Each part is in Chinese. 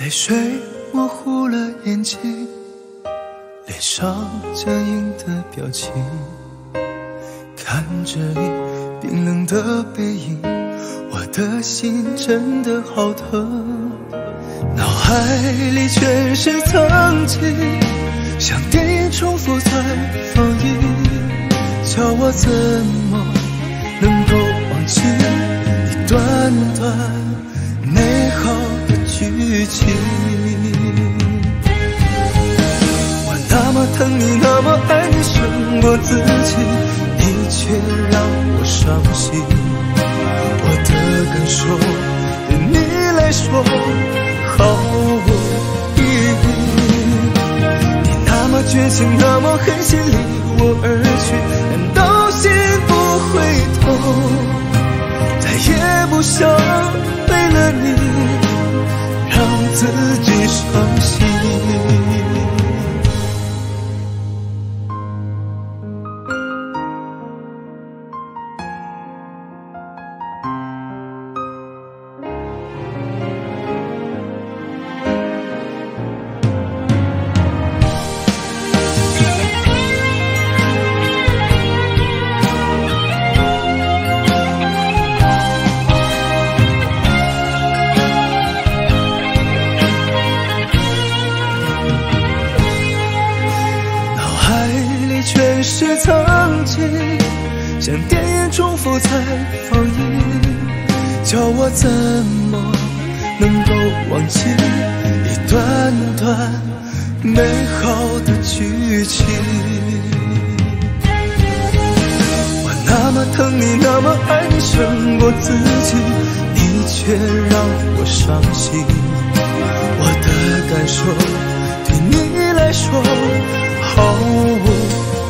水模糊了眼睛，脸上僵硬的表情，看着你冰冷的背影，我的心真的好疼。脑海里全是曾经，像电影重复在放映，叫我怎么能够忘记一段段美好的剧情。我那么疼你，那么爱你，胜过自己，你却让我伤心。我的感受对你来说毫无意义。你那么绝情，那么狠心离我而去，难道心不会痛？再也不想为了你让自己伤心。全是曾经，像电影重复在放映，叫我怎么能够忘记一段段美好的剧情。我那么疼你，那么爱你，胜过自己，你却让我伤心。我的感受对你来说毫无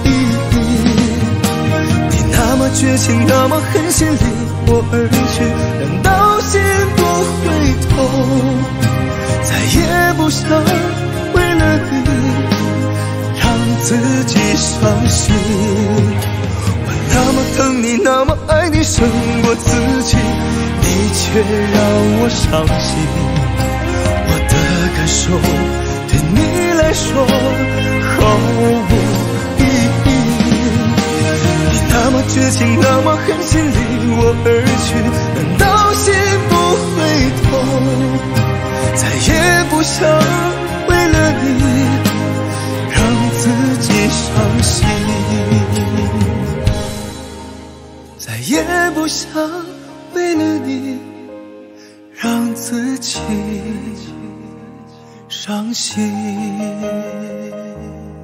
那么绝情，那么狠心离我而去，难道心不会痛？再也不想为了你让自己伤心。我那么疼你，那么爱你，胜过自己，你却让我伤心。我的感受对你来说毫无那么绝情，那么狠心离我而去，难道心不会痛？再也不想为了你让自己伤心，再也不想为了你让自己伤心。